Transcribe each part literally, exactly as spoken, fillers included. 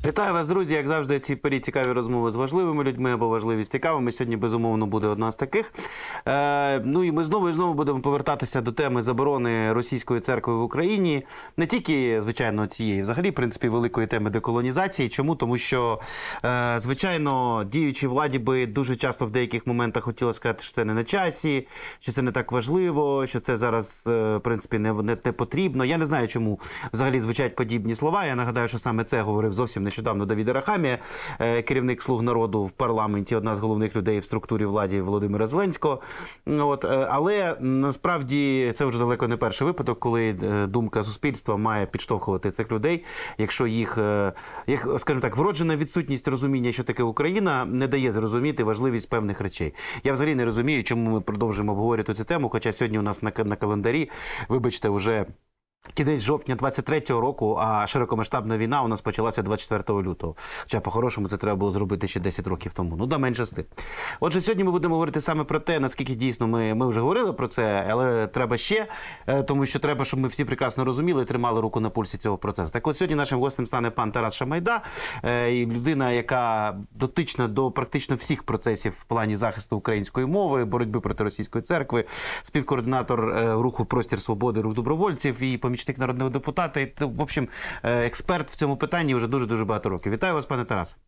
Вітаю вас, друзі! Як завжди, ці порі цікаві розмови з важливими людьми або важливі з цікавими. Сьогодні, безумовно, буде одна з таких. Е, ну і ми знову і знову будемо повертатися до теми заборони російської церкви в Україні. Не тільки, звичайно, цієї, взагалі, в принципі, великої теми деколонізації. Чому? Тому що, е, звичайно, діючій владі би дуже часто в деяких моментах хотіло сказати, що це не на часі, що це не так важливо, що це зараз, е, в принципі, не, не, не потрібно. Я не знаю, чому взагалі звучать подібні слова. Я нагадаю, що саме це говорив зовсім не нещодавно Давид Арахамія, керівник «Слуг народу» в парламенті, одна з головних людей в структурі влади Володимира Зеленського. От. Але насправді це вже далеко не перший випадок, коли думка суспільства має підштовхувати цих людей, якщо їх, як, скажімо так, вроджена відсутність розуміння, що таке Україна, не дає зрозуміти важливість певних речей. Я взагалі не розумію, чому ми продовжуємо обговорювати цю тему, хоча сьогодні у нас на, на календарі, вибачте, вже кінець жовтня двадцять третього року, а широкомасштабна війна у нас почалася двадцять четвертого лютого. Хоча, по-хорошому, це треба було зробити ще десять років тому. Ну, да, менше з тим. Отже, сьогодні ми будемо говорити саме про те, наскільки дійсно ми, ми вже говорили про це, але треба ще, тому що треба, щоб ми всі прекрасно розуміли і тримали руку на пульсі цього процесу. Так от, сьогодні нашим гостем стане пан Тарас Шамайда, і людина, яка дотична до практично всіх процесів в плані захисту української мови, боротьби проти російської церкви, співкоординатор руху «Простір свободи», рух добровольців і помічник народного депутата, і, в общем, експерт в цьому питанні вже дуже-дуже багато років. Вітаю вас, пане Тарасе.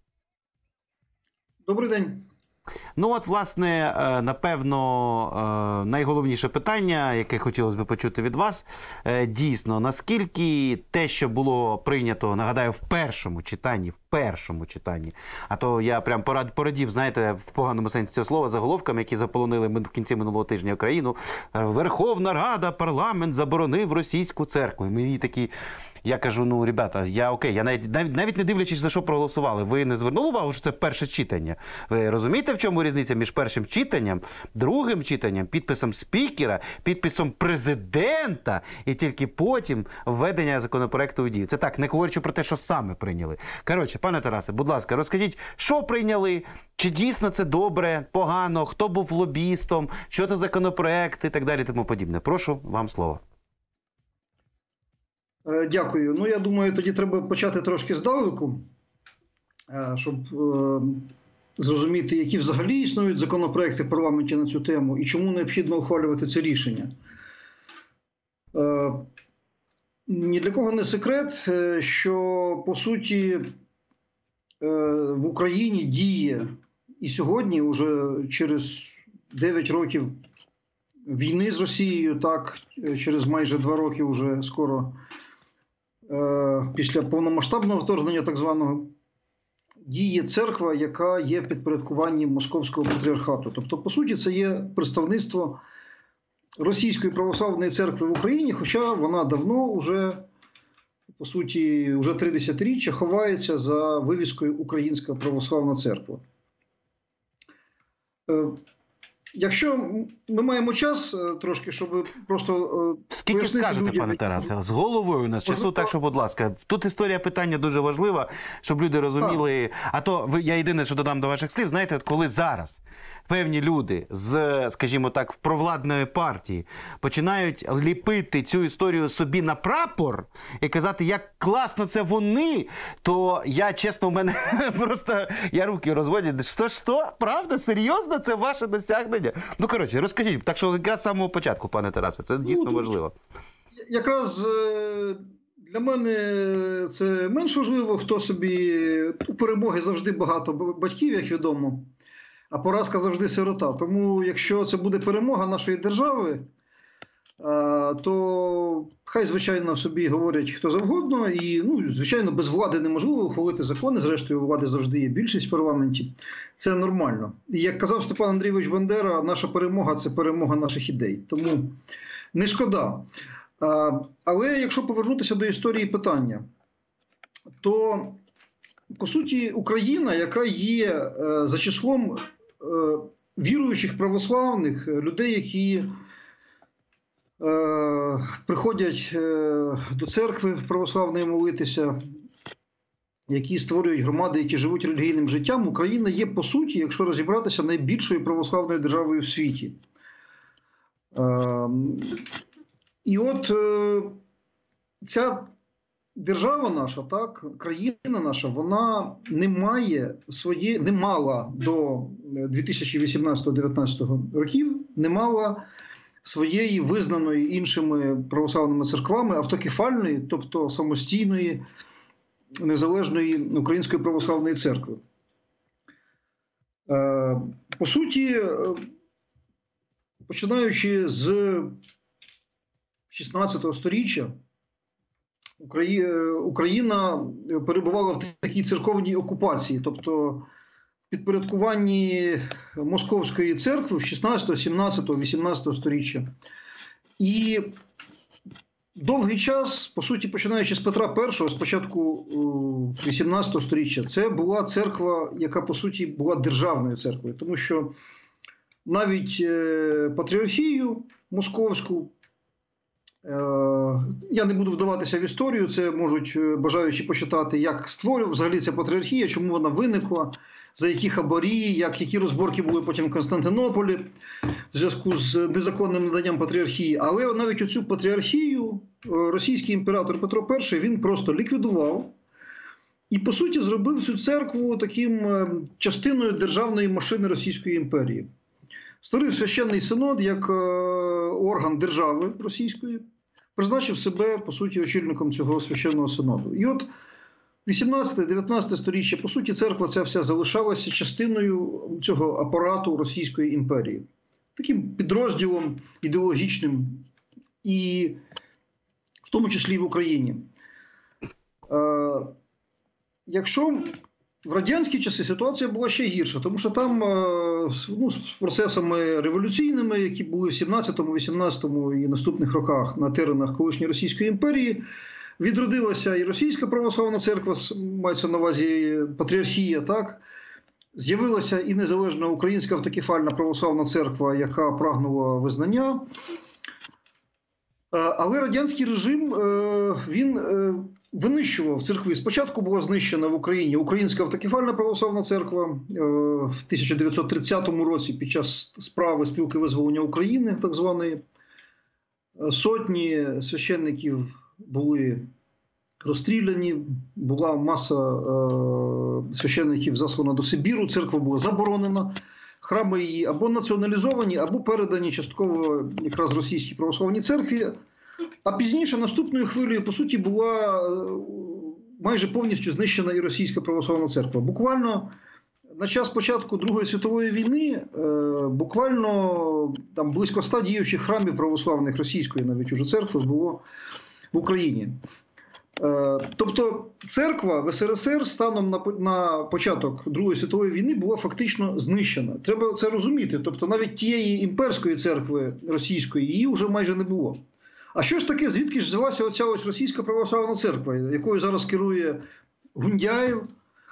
Добрий день. Ну от, власне, напевно, найголовніше питання, яке хотілося б почути від вас, дійсно, наскільки те, що було прийнято, нагадаю, в першому читанні, в першому читанні, а то я прям порадів, знаєте, в поганому сенсі цього слова, заголовками, які заполонили в кінці минулого тижня Україну, Верховна Рада, парламент заборонив російську церкву. І мені такі... Я кажу, ну, ребята, я окей, я навіть, навіть, навіть не дивлячись, за що проголосували, ви не звернули увагу, що це перше читання? Ви розумієте, в чому різниця між першим читанням, другим читанням, підписом спікера, підписом президента і тільки потім введення законопроекту у дію? Це так, не говорячи про те, що саме прийняли. Коротше, пане Тарасе, будь ласка, розкажіть, що прийняли, чи дійсно це добре, погано, хто був лобістом, що це законопроект і так далі, тому подібне. Прошу, вам слово. Дякую. Ну, я думаю, тоді треба почати трошки здалеку, щоб е, зрозуміти, які взагалі існують законопроекти в парламенті на цю тему і чому необхідно ухвалювати це рішення. Е, ні для кого не секрет, що, по суті, е, в Україні діє і сьогодні, уже через дев'ять років війни з Росією, так, через майже два роки вже скоро, після повномасштабного вторгнення так званого, діє церква, яка є в підпорядкуванні Московського патріархату. Тобто, по суті, це є представництво Російської православної церкви в Україні, хоча вона давно вже, по суті, вже три десятиріччя ховається за вивіскою «Українська православна церква». Якщо ми маємо час трошки, щоб просто Скільки скажете, людям, пане Тарасе, з головою у нас часу, так що, будь ласка, тут історія питання дуже важлива, щоб люди розуміли, а, а то ви, я єдине, що додам до ваших слів, знаєте, коли зараз певні люди з, скажімо так, провладної партії починають ліпити цю історію собі на прапор і казати, як класно це вони, то я, чесно, у мене просто, я руки розводять, що, що, правда, серйозно, це ваше досягнення? Ну, коротше, розкажіть, так що якраз з самого початку, пане Тарасе, це дійсно ну, важливо. Якраз для мене це менш важливо, хто собі... У перемоги завжди багато батьків, як відомо, а поразка завжди сирота. Тому, якщо це буде перемога нашої держави, то хай, звичайно, собі говорять хто завгодно. І, ну, звичайно, без влади неможливо ухвалити закони. Зрештою, у влади завжди є більшість в парламенті. Це нормально. І, як казав Степан Андрійович Бандера, наша перемога – це перемога наших ідей. Тому не шкода. Але якщо повернутися до історії питання, то, по суті, Україна, яка є за числом віруючих православних, людей, які Е, приходять е, до церкви православної молитися, які створюють громади, які живуть релігійним життям, Україна є, по суті, якщо розібратися, найбільшою православною державою в світі. Е, і от е, ця держава наша, так, країна наша, вона не має свої, не мала до дві тисячі вісімнадцятого-дев'ятнадцятого років, не мала своєї визнаної іншими православними церквами автокефальної, тобто самостійної, незалежної Української православної церкви. По суті, починаючи з шістнадцятого сторіччя, Україна перебувала в такій церковній окупації, тобто в підпорядкуванні Московської церкви в шістнадцятого, сімнадцятого, вісімнадцятого сторіччя. І довгий час, по суті, починаючи з Петра І, з початку вісімнадцятого сторіччя, це була церква, яка, по суті, була державною церквою. Тому що навіть патріархію московську, я не буду вдаватися в історію, це можуть бажаючі почитати, як створював взагалі ця патріархія, чому вона виникла, за які хабарі, як, які розборки були потім в Константинополі в зв'язку з незаконним наданням патріархії. Але навіть оцю патріархію російський імператор Петро І, він просто ліквідував і, по суті, зробив цю церкву таким частиною державної машини Російської імперії. Створив священний синод як орган держави російської, призначив себе, по суті, очільником цього священного синоду. І от вісімнадцяте-дев'ятнадцяте сторіччя, по суті, церква ця вся залишалася частиною цього апарату Російської імперії. Таким підрозділом ідеологічним, і в тому числі і в Україні. Е, якщо в радянські часи ситуація була ще гірша, тому що там ну, з процесами революційними, які були в сімнадцятому, вісімнадцятому і наступних роках на теренах колишньої Російської імперії, відродилася і Російська православна церква, мається на увазі патріархія, так? З'явилася і незалежна Українська автокефальна православна церква, яка прагнула визнання. Але радянський режим, він винищував церкви. Спочатку була знищена в Україні Українська автокефальна православна церква в тисяча дев'ятсот тридцятому році під час справи Спілки визволення України, так званої. Сотні священників були розстріляні, була маса е, священників заслана до Сибіру, церква була заборонена, храми її або націоналізовані, або передані частково якраз Російській православній церкві. А пізніше, наступною хвилею, по суті, була майже повністю знищена і Російська православна церква. Буквально на час початку Другої світової війни буквально там близько ста діючих храмів православних російської навіть уже церкви було в Україні. Тобто церква в ес ер ес ер станом на, на початок Другої світової війни була фактично знищена. Треба це розуміти. Тобто навіть тієї імперської церкви російської її вже майже не було. А що ж таке, звідки ж взялася оця ось Російська православна церква, якою зараз керує Гундяєв,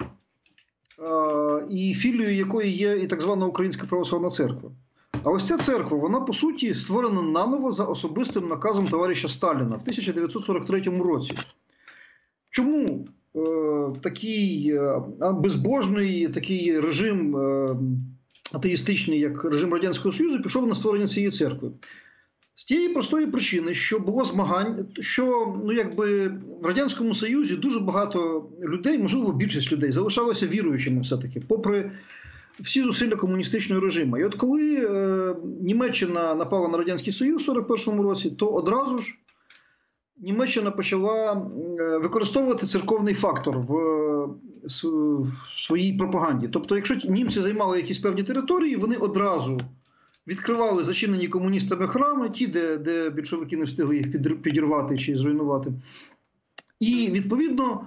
і філією якої є і так звана Українська православна церква? А ось ця церква, вона по суті створена наново за особистим наказом товариша Сталіна в тисяча дев'ятсот сорок третьому році. Чому е, такий е, безбожний такий режим е, атеїстичний, як режим Радянського Союзу, пішов на створення цієї церкви? З тієї простої причини, що було змагань, що ну, якби, в Радянському Союзі дуже багато людей, можливо, більшість людей, залишалося віруючими все-таки, попри всі зусилля комуністичного режиму. І от коли е, Німеччина напала на Радянський Союз в сорок першому році, то одразу ж Німеччина почала е, використовувати церковний фактор в, в своїй пропаганді. Тобто, якщо німці займали якісь певні території, вони одразу відкривали зачинені комуністами храми, ті, де, де більшовики не встигли їх підірвати чи зруйнувати. І, відповідно,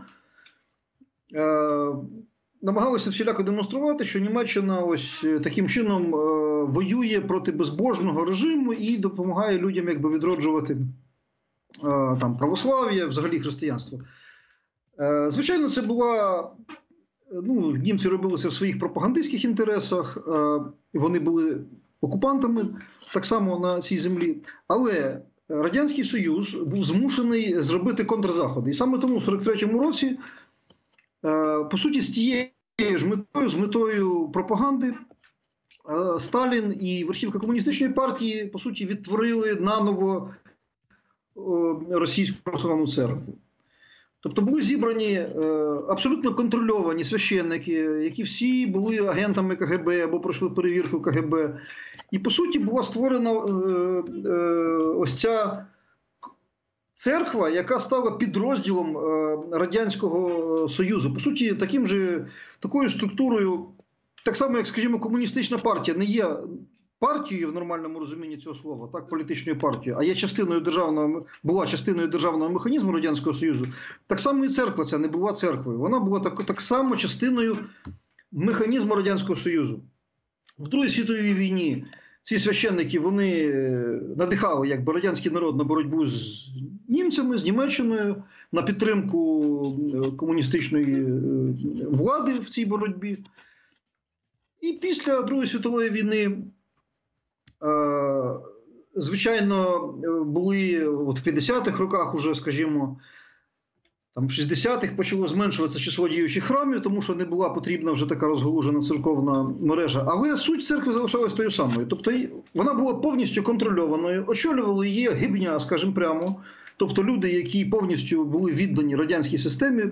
е, намагалися всіляко демонструвати, що Німеччина ось таким чином е, воює проти безбожного режиму і допомагає людям якби відроджувати е, там, православ'я, взагалі християнство. Е, звичайно, це була... Ну, німці робили це в своїх пропагандистських інтересах, е, вони були окупантами так само на цій землі. Але Радянський Союз був змушений зробити контрзаходи. І саме тому в сорок третьому році, по суті, з тією ж метою, з метою пропаганди, Сталін і верхівка комуністичної партії, по суті, відтворили наново Російську православну церкву. Тобто були зібрані е, абсолютно контрольовані священники, які всі були агентами Ка Ге Бе або пройшли перевірку Ка Ге Бе. І, по суті, була створена е, е, ось ця церква, яка стала підрозділом е, Радянського Союзу. По суті, таким же, такою структурою, так само, як, скажімо, комуністична партія не є партією в нормальному розумінні цього слова, так, політичною партією, а є частиною державного, була частиною державного механізму Радянського Союзу, так само і церква ця не була церквою. Вона була так, так само частиною механізму Радянського Союзу. В Другій світовій війні ці священники, вони надихали якби радянський народ на боротьбу з німцями, з Німеччиною, на підтримку комуністичної влади в цій боротьбі. І після Другої світової війни, звичайно, були от в п'ятдесятих роках уже, скажімо, там в шістдесятих почало зменшуватися число діючих храмів, тому що не була потрібна вже така розгалужена церковна мережа. Але суть церкви залишалась тою самою. Тобто вона була повністю контрольованою, очолювали її гибня, скажімо прямо. Тобто люди, які повністю були віддані радянській системі.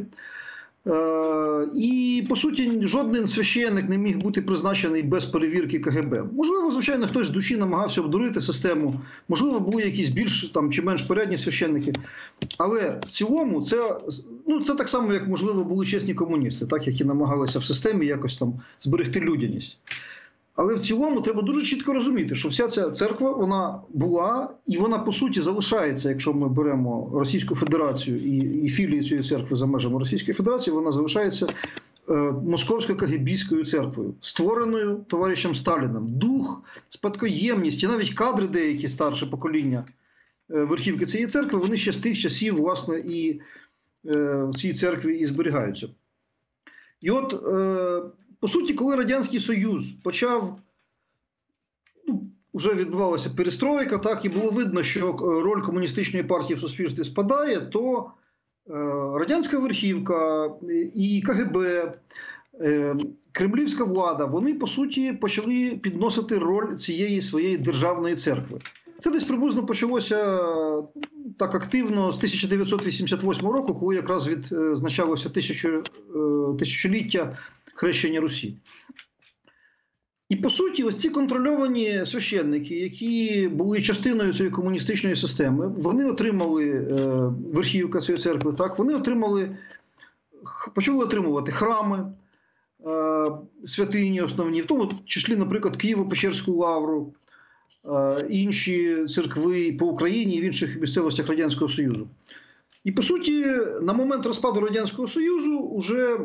І, по суті, жоден священник не міг бути призначений без перевірки Ка Ге Бе. Можливо, звичайно, хтось з душі намагався обдурити систему, можливо, були якісь більш там, чи менш порядні священники. Але в цілому це, ну, це так само, як, можливо, були чесні комуністи, так, які намагалися в системі якось там зберегти людяність. Але в цілому треба дуже чітко розуміти, що вся ця церква, вона була, і вона, по суті, залишається, якщо ми беремо Російську Федерацію і, і філії цієї церкви за межами Російської Федерації, вона залишається е, Московсько-Кагебійською церквою, створеною товаришем Сталіним. Дух, спадкоємність і навіть кадри деякі, старше покоління е, верхівки цієї церкви, вони ще з тих часів, власне, і е, в цій церкві і зберігаються. І от... Е, По суті, коли Радянський Союз почав, ну, вже відбувалася перестройка, так, і було видно, що роль комуністичної партії в суспільстві спадає, то е, радянська верхівка і Ка Ге Бе, е, кремлівська влада, вони, по суті, почали підносити роль цієї своєї державної церкви. Це десь приблизно почалося так активно з тисяча дев'ятсот вісімдесят восьмого року, коли якраз відзначалося тисячу, тисячоліття хрещення Русі. І, по суті, ось ці контрольовані священники, які були частиною цієї комуністичної системи, вони отримали, е, верхівка цієї церкви, так, вони отримали, почали отримувати храми, е, святині основні, в тому числі, наприклад, Києво-Печерську лавру, е, інші церкви по Україні і в інших місцевостях Радянського Союзу. І, по суті, на момент розпаду Радянського Союзу вже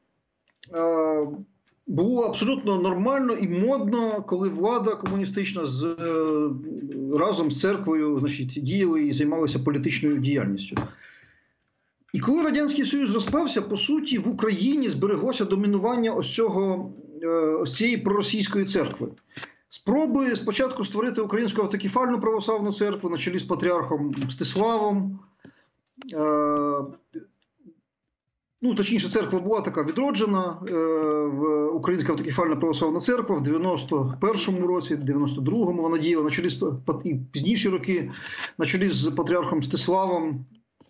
було абсолютно нормально і модно, коли влада комуністична з, разом з церквою, значить, діяли і займалися політичною діяльністю. І коли Радянський Союз розпався, по суті, в Україні збереглося домінування ось, цього, ось цієї проросійської церкви. Спроби спочатку створити Українську автокефальну православну церкву на чолі з патріархом Мстиславом. Ну, точніше, церква була така відроджена, в Українська автокефальна православна церква в дев'яносто першому році, дев'яносто другому вона діяла, на чолі з, і пізніші роки, на чолі з патріархом Мстиславом,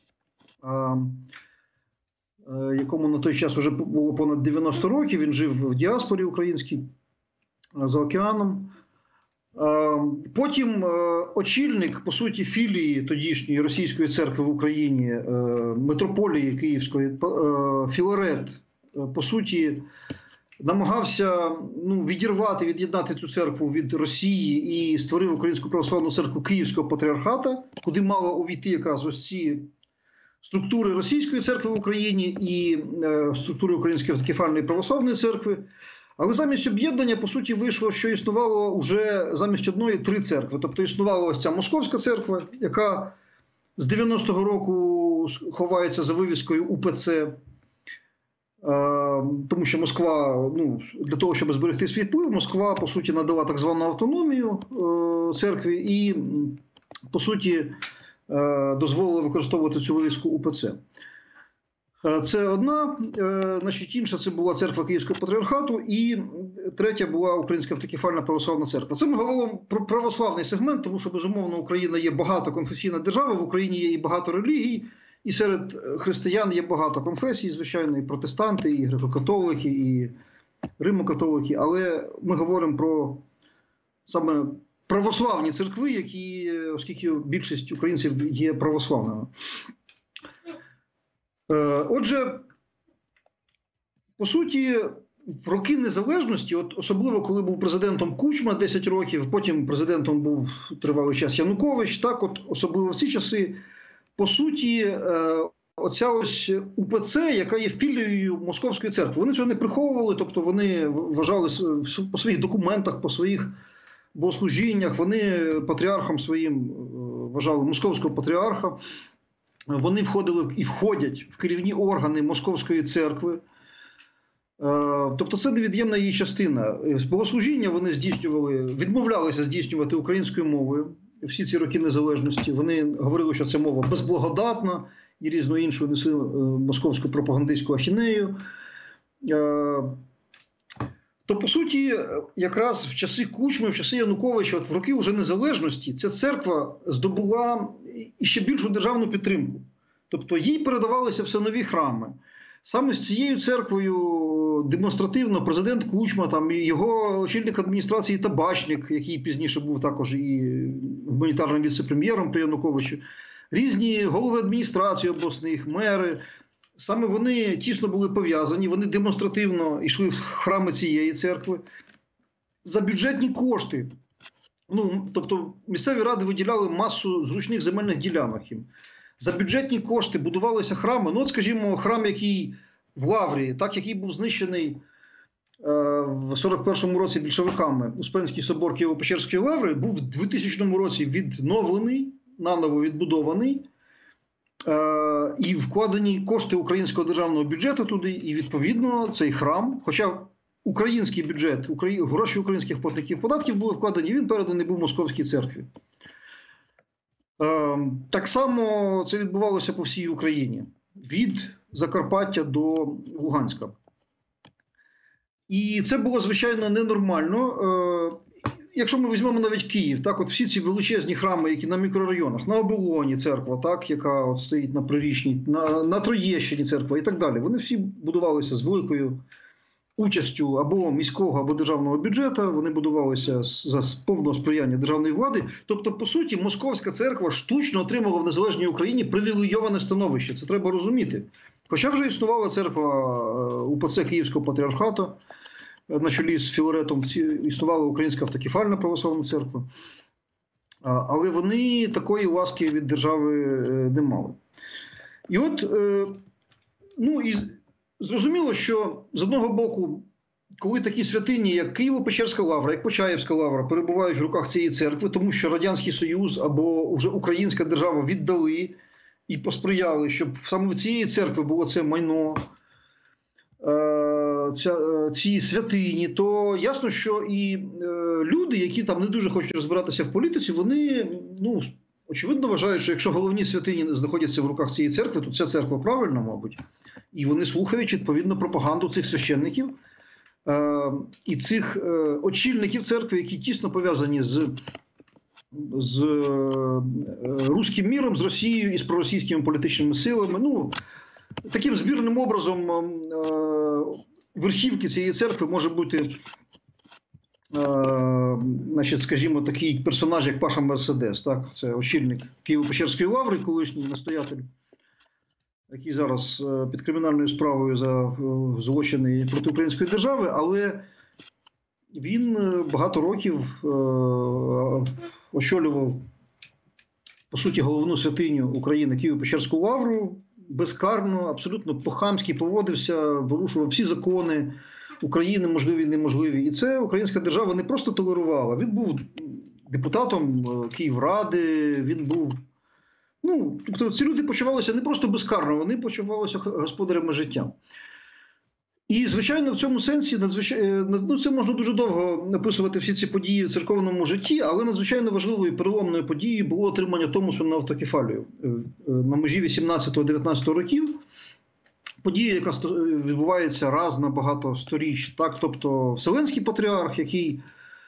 якому на той час вже було понад дев'яносто років, він жив в діаспорі українській, за океаном. Потім очільник, по суті, філії тодішньої російської церкви в Україні, митрополії Київської, Філарет, по суті, намагався, ну, відірвати, від'єднати цю церкву від Росії і створив Українську православну церкву Київського патріархата, куди мало увійти якраз ось ці структури Російської церкви в Україні і структури Української автокефальної православної церкви. Але замість об'єднання, по суті, вийшло, що існувало вже замість одної три церкви. Тобто існувала ось ця Московська церква, яка з дев'яностого року ховається за вивіскою У Пе Це, тому що Москва, ну, для того, щоб зберегти свій вплив, Москва, по суті, надала так звану автономію церкві і, по суті, дозволила використовувати цю вивіску У Пе Це. Це одна, значить, інша це була церква Київського патріархату, і третя була Українська автокефальна православна церква. Це ми говоримо про православний сегмент, тому що, безумовно, Україна є багатоконфесійна держава, в Україні є і багато релігій, І серед християн є багато конфесій, звичайно, і протестанти, і греко-католики, і римо-католики. Але ми говоримо про саме православні церкви, які, оскільки більшість українців є православними. Отже, по суті, в роки незалежності, от особливо коли був президентом Кучма десять років, потім президентом був тривалий час Янукович, так от особливо в ці часи, по суті, оця ось УПЦ, яка є філією Московської церкви, вони цього не приховували, тобто вони вважали по своїх документах, по своїх богослужіннях, вони патріархом своїм вважали Московського патріарха, вони входили і входять в керівні органи Московської церкви. Тобто це невід'ємна її частина. Богослужіння вони здійснювали, відмовлялися здійснювати українською мовою всі ці роки незалежності. Вони говорили, що ця мова безблагодатна і різну іншу несли московську пропагандистську ахінею. То, по суті, якраз в часи Кучми, в часи Януковича, от в роки вже незалежності, ця церква здобула ще більшу державну підтримку. Тобто їй передавалися все нові храми. Саме з цією церквою демонстративно президент Кучма, там, і його очільник адміністрації Табачник, який пізніше був також і гуманітарним віце-прем'єром при Януковичу, різні голови адміністрації обласних, мери, саме вони тісно були пов'язані, вони демонстративно йшли в храми цієї церкви за бюджетні кошти. Ну, тобто місцеві ради виділяли масу зручних земельних ділянок їм. За бюджетні кошти будувалися храми. Ну, от, скажімо, храм, який в Лаврі, так, який був знищений е, в сорок першому році більшовиками, Успенський собор Києво-Печерської Лаври, був в двохтисячному році відновлений, наново відбудований, е, і вкладені кошти українського державного бюджету туди, і відповідно цей храм, хоча український бюджет, гроші українських платників податків були вкладені, він переданий був Московській церкві. Так само це відбувалося по всій Україні, від Закарпаття до Луганська. І це було, звичайно, ненормально. Якщо ми візьмемо навіть Київ, так, от всі ці величезні храми, які на мікрорайонах, на Оболоні церква, так, яка от стоїть на Прирічній, на, на Троєщині церква і так далі, вони всі будувалися з великою участю або міського, або державного бюджету, вони будувалися за повного сприяння державної влади. Тобто, по суті, Московська церква штучно отримала в незалежній Україні привілейоване становище. Це треба розуміти. Хоча вже існувала церква УПЦ Київського патріархату, на чолі з Філаретом, існувала Українська автокефальна православна церква. Але вони такої ласки від держави не мали. І от, ну, і зрозуміло, що з одного боку, коли такі святині, як Києво-Печерська лавра, як Почаївська лавра, перебувають в руках цієї церкви, тому що Радянський Союз або вже українська держава віддали і посприяли, щоб саме в цієї церкви було це майно, ця, ці святині, то ясно, що і люди, які там не дуже хочуть розбиратися в політиці, вони, ну, очевидно вважають, що якщо головні святині знаходяться в руках цієї церкви, то ця церква правильна, мабуть. І вони слухають, відповідно, пропаганду цих священників е, і цих е, очільників церкви, які тісно пов'язані з, з е, руським міром, з Росією і з проросійськими політичними силами. Ну, таким збірним образом е, верхівки цієї церкви може бути, е, значить, скажімо, такий персонаж, як Паша Мерседес. Так? Це очільник Києво-Печерської лаври, колишній настоятель, який зараз під кримінальною справою за злочини проти української держави, але він багато років очолював, по суті, головну святиню України Києво-Печерську лавру, безкарно, абсолютно по-хамськи поводився, порушував всі закони України, можливі і неможливі. І це українська держава не просто толерувала. Він був депутатом Київради, він був... Ну, тобто ці люди почувалися не просто безкарно, вони почувалися господарями життя. І, звичайно, в цьому сенсі, надзвичайно, ну, це можна дуже довго написувати всі ці події в церковному житті, але надзвичайно важливою переломною подією було отримання Томосу на автокефалію на межі вісімнадцятого-дев'ятнадцятого років. Подія, яка відбувається раз на багато сторіч. Так? Тобто Вселенський патріарх, який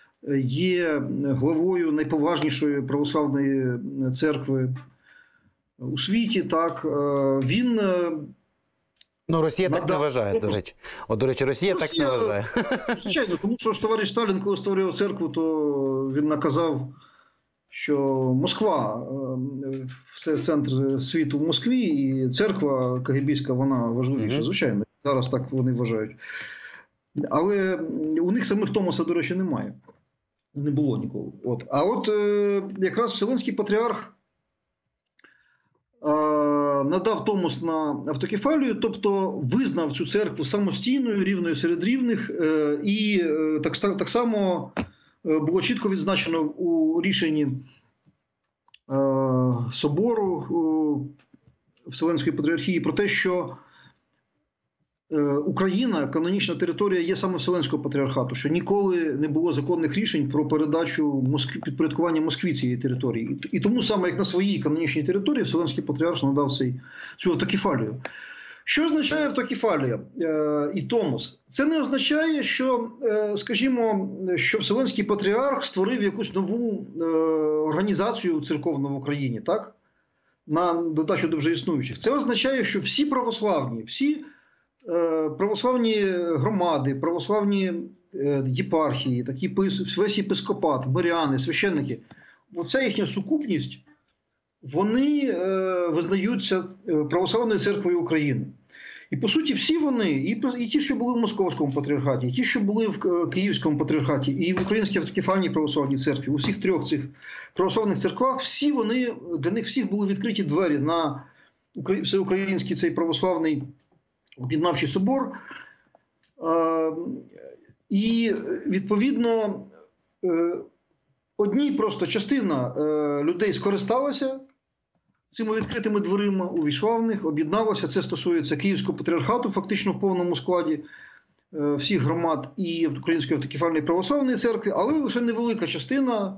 є главою найповажнішої православної церкви у світі, так, він... Ну, Росія так надав... не вважає, до речі. От, до речі, Росія, Росія так не вважає. Звичайно, тому що ж товариш Сталін, коли створював церкву, то він наказав, що Москва, все центр світу в Москві, і церква кагебійська, вона важливіша, mm-hmm. звичайно. Зараз так вони вважають. Але у них самих Томоса, до речі, немає. Не було ніколи. От. А от якраз Вселенський патріарх надав Томос на автокефалію, тобто визнав цю церкву самостійною, рівною серед рівних, і так, так само було чітко відзначено у рішенні Собору Вселенської патріархії про те, що Україна, канонічна територія, є саме Вселенського патріархату, що ніколи не було законних рішень про передачу Москві, підпорядкування Москві цієї території. І тому саме, як на своїй канонічній території, Вселенський патріарх надав цей, цю автокефалію. Що означає автокефалія е, і Томос? Це не означає, що, е, скажімо, що Вселенський патріарх створив якусь нову е, організацію церковну в Україні, так? На додачу до вже існуючих. Це означає, що всі православні, всі православні громади, православні єпархії, такі весь єпископат, миряни, священники, оця їхня сукупність, вони визнаються Православною церквою України. І, по суті, всі вони, і ті, що були в Московському патріархаті, і ті, що були в Київському патріархаті, і в Українській автокефальній православній церкві, у всіх трьох цих православних церквах, всі вони, для них всіх були відкриті двері на всеукраїнський цей православний об'єднавчий собор, і, відповідно, одній просто частина людей скористалася цими відкритими дверима, увійшла в них, об'єдналася. Це стосується Київського патріархату, фактично в повному складі всіх громад і Української автокефальної православної церкви, але лише невелика частина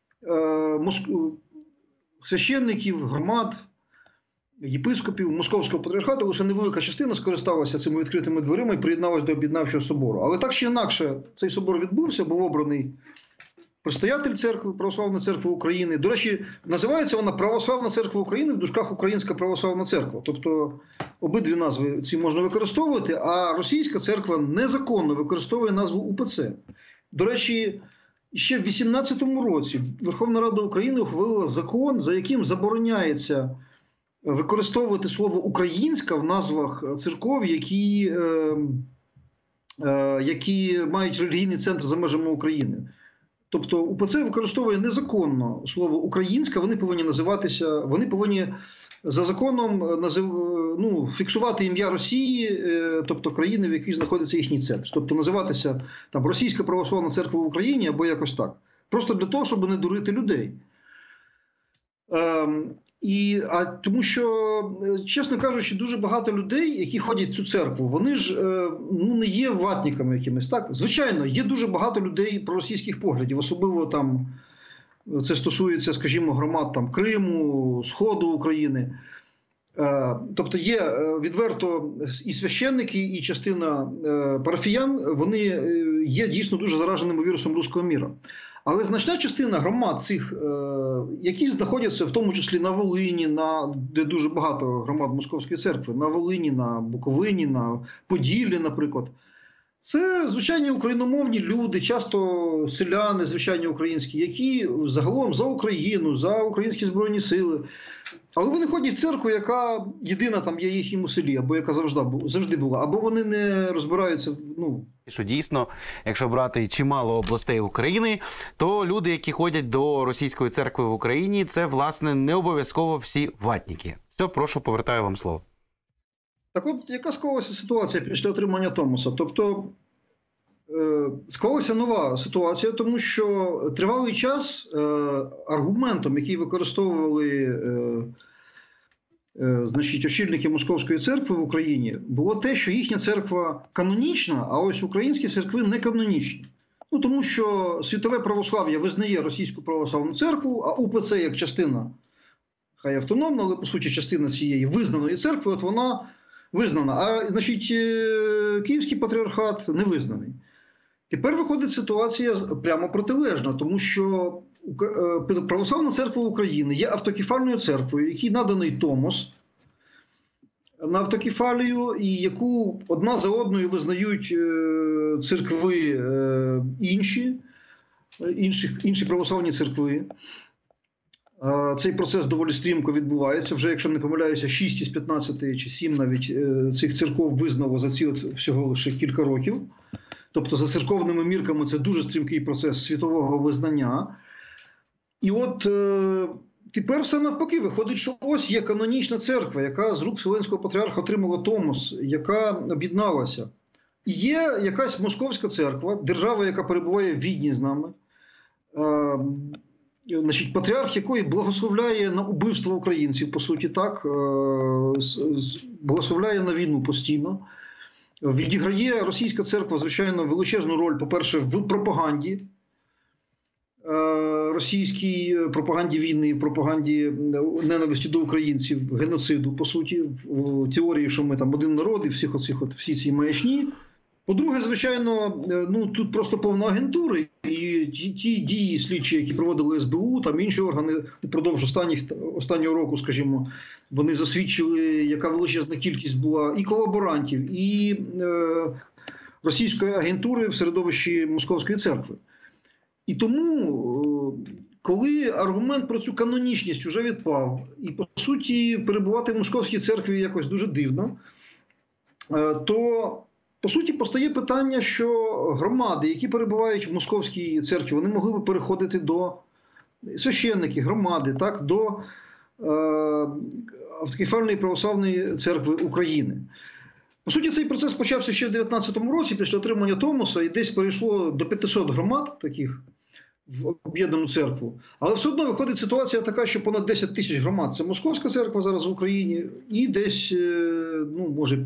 священників, громад, єпископів Московського патріархату, лише невелика частина скористалася цими відкритими дверима і приєдналася до об'єднавчого собору. Але так чи інакше цей собор відбувся, був обраний предстоятель церкви, Православної церкви України. До речі, називається вона Православна церква України, в дужках Українська православна церква. Тобто обидві назви ці можна використовувати, а російська церква незаконно використовує назву УПЦ. До речі, ще в вісімнадцятому році Верховна Рада України ухвалила закон, за яким забороняється використовувати слово «українська» в назвах церков, які, е, е, які мають релігійний центр за межами України. Тобто УПЦ використовує незаконно слово «українська», вони повинні називатися, вони повинні за законом назив, ну, фіксувати ім'я Росії, е, тобто країни, в якій знаходиться їхній центр. Тобто називатися там Російська православна церква в Україні або якось так. Просто для того, щоб не дурити людей. Е, І, а тому що, чесно кажучи, дуже багато людей, які ходять в цю церкву, вони ж ну, не є ватниками якимись. Так? Звичайно, є дуже багато людей проросійських поглядів, особливо там це стосується, скажімо, громад там, Криму, Сходу України. Тобто є відверто і священники, і частина парафіян, вони є дійсно дуже зараженими вірусом руського міра. Але значна частина громад цих, які знаходяться в тому числі на Волині, на, де дуже багато громад Московської церкви, на Волині, на Буковині, на Поділлі, наприклад, це звичайні україномовні люди, часто селяни, звичайні українські, які загалом за Україну, за українські Збройні Сили. Але вони ходять в церкву, яка єдина там є в їхньому селі, або яка завжди, завжди була, або вони не розбираються, ну... Що дійсно, якщо брати чимало областей України, то люди, які ходять до російської церкви в Україні, це, власне, не обов'язково всі ватники. Все, прошу, повертаю вам слово. Так от, яка склалася ситуація після отримання Томоса? Тобто, е, склалася нова ситуація, тому що тривалий час е, аргументом, який використовували е, е, значить, очільники Московської церкви в Україні, було те, що їхня церква канонічна, а ось українські церкви не канонічні. Ну, тому що світове православ'я визнає Російську православну церкву, а УПЦ як частина, хай автономна, але по суті частина цієї визнаної церкви, от вона визнана. А, значить, Київський патріархат не визнаний. Тепер виходить ситуація прямо протилежна, тому що Православна церква України є автокефальною церквою, якій наданий томос на автокефалію, і яку одна за одною визнають церкви інші, інші, інші православні церкви. Цей процес доволі стрімко відбувається. Вже, якщо не помиляюся, шість із п'ятнадцяти чи сім навіть цих церков визнало за ці от всього лише кілька років. Тобто за церковними мірками це дуже стрімкий процес світового визнання. І от е, тепер все навпаки. Виходить, що ось є канонічна церква, яка з рук Вселенського патріарха отримала томос, яка об'єдналася. І є якась московська церква, держава, яка перебуває в Відні з нами, е, значить, патріарх якої благословляє на убивство українців, по суті, так, е, благословляє на війну постійно. Відіграє російська церква, звичайно, величезну роль, по-перше, в пропаганді, російській пропаганді війни, в пропаганді ненависті до українців, геноциду, по суті, в теорії, що ми там один народ і всіх оцих, от, всі ці маячні. По-друге, звичайно, ну, тут просто повна агентура, і ті, ті дії слідчі, які проводили ес бе у, там інші органи впродовж останніх, останнього року, скажімо, вони засвідчили, яка величезна кількість була і колаборантів, і е, російської агентури в середовищі Московської церкви. І тому, коли аргумент про цю канонічність вже відпав, і, по суті, перебувати в Московській церкві якось дуже дивно, е, то... По суті, постає питання, що громади, які перебувають в Московській церкві, вони могли б переходити до священників, громади, так, до е, автокефальної православної церкви України. По суті, цей процес почався ще в дев'ятнадцятому році, після отримання Томоса, і десь перейшло до п'ятисот громад таких в об'єднану церкву. Але все одно виходить ситуація така, що понад десять тисяч громад – це Московська церква зараз в Україні, і десь, ну, може,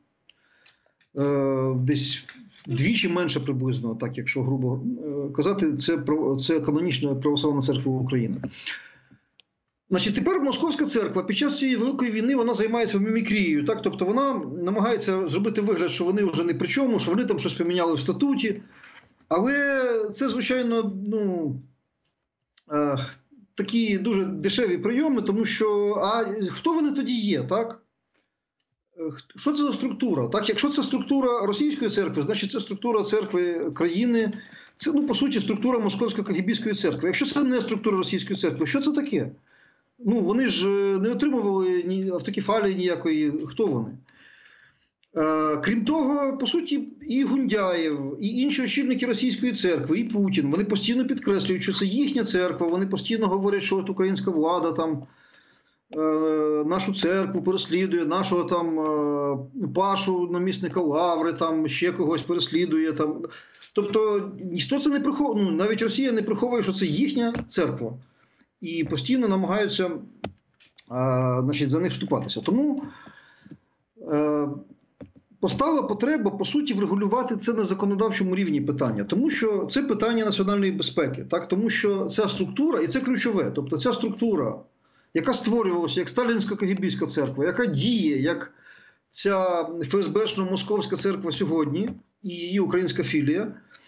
десь вдвічі менше приблизно, так якщо грубо казати, це, це канонічна православна церква України. Значить, тепер Московська церква під час цієї Великої війни вона займається мімікрією, так? Тобто вона намагається зробити вигляд, що вони вже не при чому, що вони там щось поміняли в статуті. Але це, звичайно, ну, е, такі дуже дешеві прийоми, тому що, а хто вони тоді є, так? Що це за структура? Так, якщо це структура російської церкви, значить це структура церкви країни, це, ну, по суті, структура Московської кагібістської церкви. Якщо це не структура російської церкви, що це таке? Ну, вони ж не отримували ні автокефалії ніякої, хто вони? Е, крім того, по суті, і Гундяєв, і інші очільники російської церкви, і Путін, вони постійно підкреслюють, що це їхня церква, вони постійно говорять, що от українська влада там нашу церкву переслідує, нашого там Пашу, намісника Лаври, там ще когось переслідує. Там. Тобто ніхто це не приховує, ну, навіть Росія не приховує, що це їхня церква. І постійно намагаються а, значить, за них вступатися. Тому а, постала потреба, по суті, врегулювати це на законодавчому рівні питання. Тому що це питання національної безпеки. Так? Тому що ця структура, і це ключове, тобто ця структура, яка створювалася як Сталінсько-кагібістська церква, яка діє як ця еф ес бешно-московська церква сьогодні і її українська філія,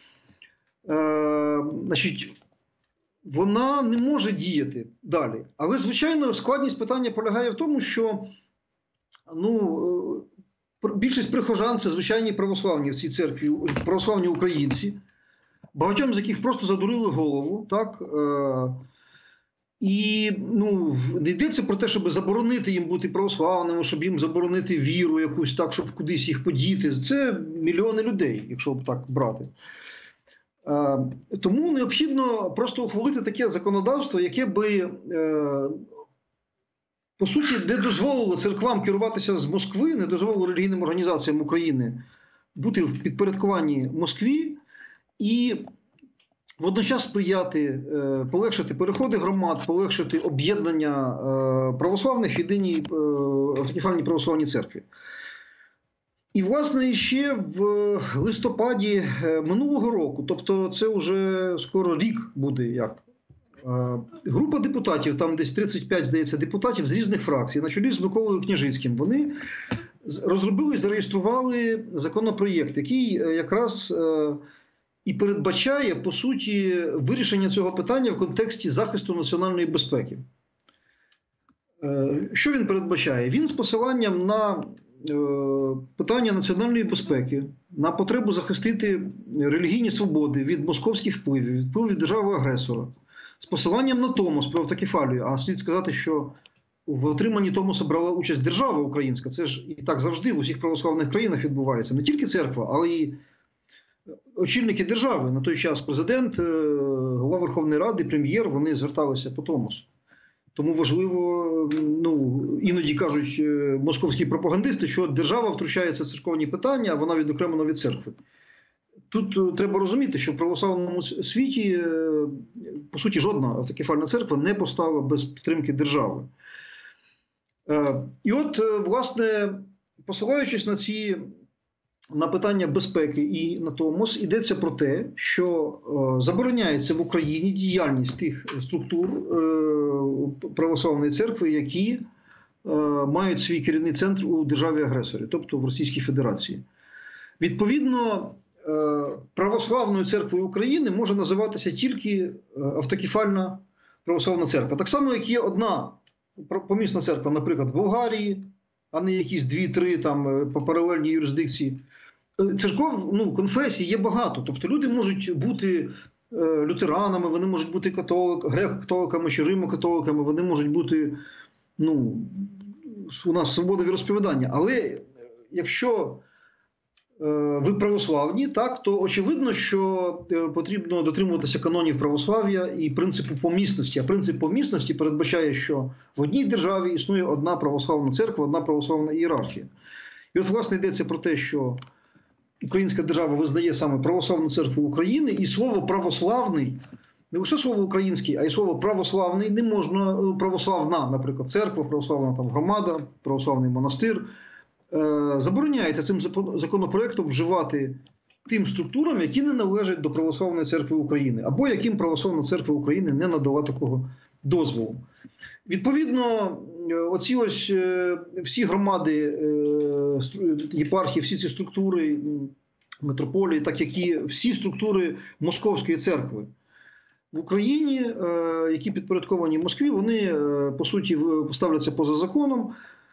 е, значить, вона не може діяти далі. Але, звичайно, складність питання полягає в тому, що, ну, більшість прихожан – це звичайні православні в цій церкві, православні українці, багатьом з яких просто задурили голову, так, е, і, ну, не йдеться про те, щоб заборонити їм бути православними, щоб їм заборонити віру якусь так, щоб кудись їх подіти. Це мільйони людей, якщо б так брати. Е, тому необхідно просто ухвалити таке законодавство, яке би, е, по суті, не дозволило церквам керуватися з Москви, не дозволило релігійним організаціям України бути в підпорядкуванні Москві і водночас сприяти, полегшити переходи громад, полегшити об'єднання православних в єдиній автокефальній православній церкві. І, власне, ще в листопаді минулого року, тобто це вже скоро рік буде як, група депутатів, там десь тридцять п'ять, здається, депутатів з різних фракцій, на чолі з Миколою Княжицьким, вони розробили і зареєстрували законопроєкт, який якраз і передбачає, по суті, вирішення цього питання в контексті захисту національної безпеки. Що він передбачає? Він з посиланням на питання національної безпеки, на потребу захистити релігійні свободи від московських впливів, від впливів держави-агресора, з посиланням на Томос про автокефалію, а слід сказати, що в отриманні Томоса брала участь держава українська, це ж і так завжди в усіх православних країнах відбувається, не тільки церква, але й очільники держави, на той час президент, голова Верховної Ради, прем'єр, вони зверталися по Томосу. Тому важливо, ну, іноді кажуть московські пропагандисти, що держава втручається в церковні питання, а вона відокремлена від церкви. Тут треба розуміти, що в православному світі, по суті, жодна автокефальна церква не постала без підтримки держави. І от, власне, посилаючись на ці, на питання безпеки і на Томос, йдеться про те, що забороняється в Україні діяльність тих структур православної церкви, які мають свій керівний центр у державі-агресорі, тобто в Російській Федерації. Відповідно, православною церквою України може називатися тільки автокефальна православна церква. Так само, як є одна помісна церква, наприклад, в Болгарії, а не якісь дві-три там по паралельній юрисдикції. Церков, ну, конфесій є багато. Тобто люди можуть бути е, лютеранами, вони можуть бути католик, греко-католиками чи римо-католиками, вони можуть бути, ну, у нас свобода віросповідання. Але якщо е, ви православні, так, то очевидно, що е, потрібно дотримуватися канонів православ'я і принципу помісності. А принцип помісності передбачає, що в одній державі існує одна православна церква, одна православна ієрархія. І от, власне, йдеться про те, що українська держава визнає саме Православну церкву України, і слово «православний», не лише слово «український», а й слово «православний» не можна, православна, наприклад, церква, православна там громада, православний монастир, е, забороняється цим законопроектом вживати тим структурам, які не належать до Православної церкви України, або яким Православна церква України не надала такого дозволу. Відповідно, оці ось всі громади, єпархії, всі ці структури, митрополії, так як і всі структури Московської церкви в Україні, які підпорядковані Москві, вони, по суті, поставляться поза законом.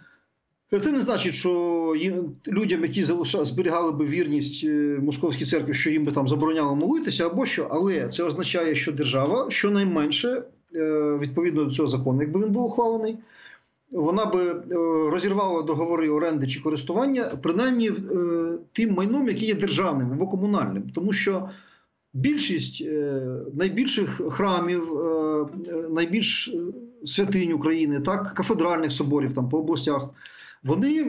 Це не значить, що людям, які зберігали би вірність Московській церкві, що їм би там забороняло молитися або що, але це означає, що держава, щонайменше, відповідно до цього закону, якби він був ухвалений, вона би розірвала договори оренди чи користування, принаймні тим майном, яке є державним або комунальним. Тому що більшість найбільших храмів, найбільш святинь України, так, кафедральних соборів там, по областях, вони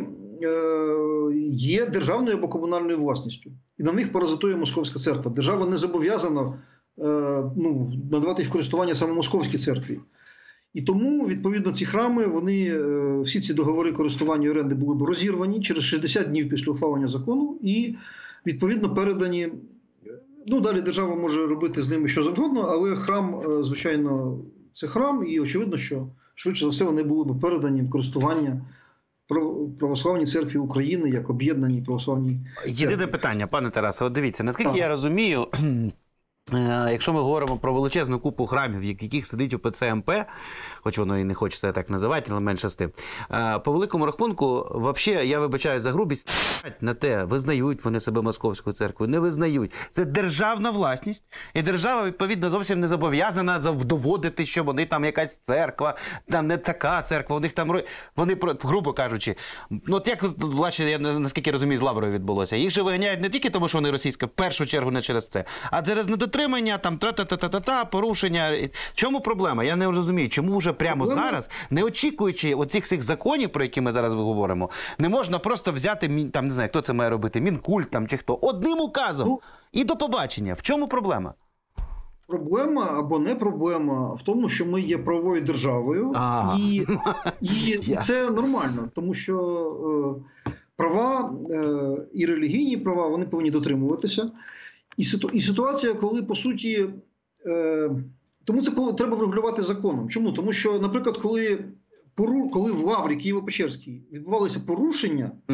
є державною або комунальною власністю. І на них паразитує Московська церква. Держава не зобов'язана ну, надавати в користування саме Московській церкві. І тому, відповідно, ці храми, вони, всі ці договори користування і оренди були б розірвані через шістдесят днів після ухвалення закону і, відповідно, передані. Ну, далі держава може робити з ними що завгодно, але храм, звичайно, це храм, і очевидно, що швидше за все вони були б передані в користування Православній церкві України як об'єднаній православній церкві. Єдине питання, пане Тарасе, от дивіться, наскільки так. я розумію, якщо ми говоримо про величезну купу храмів, в яких сидить у УПЦ-МП, хоч воно і не хочеться так називати, але менше з тим, по великому рахунку, взагалі, я вибачаю за грубість, на те, визнають вони себе Московською церквою, не визнають. Це державна власність, і держава, відповідно, зовсім не зобов'язана доводити, що вони там якась церква, там не така церква, у них там, вони, грубо кажучи, ну от як, власне, я наскільки розумію, з Лаврою відбулося, їх же виганяють не тільки тому, що вони російська, в першу чергу не через це, а через недотримання, там, та-та-та-та-та, порушення. Чому проблема? Я не розумію, чому вже прямо проблема? Зараз, не очікуючи оцих всіх законів, про які ми зараз говоримо, не можна просто взяти, там, не знаю, хто це має робити, Мінкульт там, чи хто, одним указом, ну, і до побачення. В чому проблема? Проблема або не проблема в тому, що ми є правовою державою, а і, і це нормально, тому що е, права е, і релігійні права, вони повинні дотримуватися. І, ситу, і ситуація, коли, по суті, е, тому це треба врегулювати законом. Чому? Тому що, наприклад, коли, пору, коли в Лаврі Києво-Печерській відбувалися порушення, угу.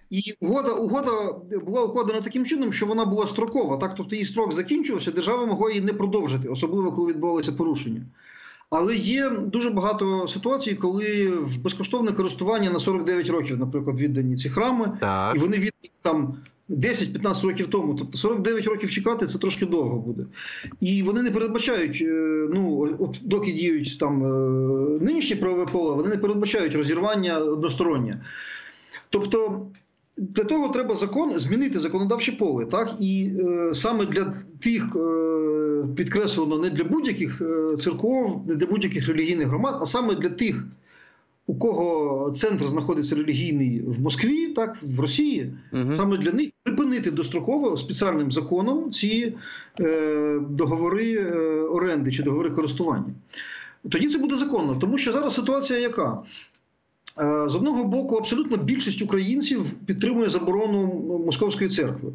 І угода, угода була укладена таким чином, що вона була строкова. Так? Тобто її строк закінчився, держава могла її не продовжити, особливо коли відбувалися порушення. Але є дуже багато ситуацій, коли в безкоштовне користування на сорок дев'ять років, наприклад, віддані ці храми, Так. і вони віддані там десять-п'ятнадцять років тому. Тобто сорок дев'ять років чекати – це трошки довго буде. І вони не передбачають, ну, от доки діють там нинішні правове поле, вони не передбачають розірвання одностороннє. Тобто для того треба закон, змінити законодавче поле. Так? І е, саме для тих, е, підкреслено, не для будь-яких е, церков, не для будь-яких релігійних громад, а саме для тих, у кого центр знаходиться релігійний в Москві, так, в Росії, угу. Саме для них припинити достроково спеціальним законом ці е, договори е, оренди чи договори користування. Тоді це буде законно, тому що зараз ситуація яка? З одного боку, абсолютна більшість українців підтримує заборону Московської церкви.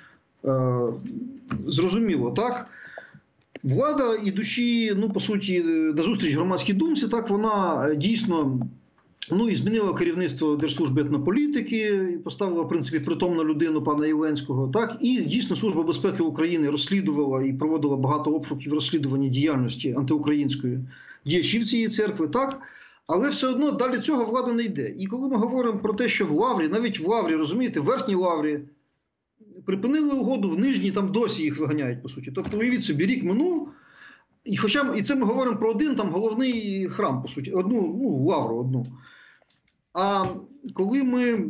Зрозуміло, так? Влада, ідучи, ну, по суті, назустріч громадській думці, так, вона дійсно, ну, і змінила керівництво Держслужби етнополітики, поставила, в принципі, притомну людину пана Єленського, так, і дійсно Служба безпеки України розслідувала і проводила багато обшуків розслідування діяльності антиукраїнської діячів цієї церкви, так. Але все одно далі цього влада не йде. І коли ми говоримо про те, що в Лаврі, навіть в Лаврі, розумієте, в Верхній Лаврі припинили угоду, в Нижній там досі їх виганяють, по суті. Тобто, уявіть собі, рік минув, і хоча і це ми говоримо про один там головний храм, по суті, одну, ну, Лавру одну. А коли ми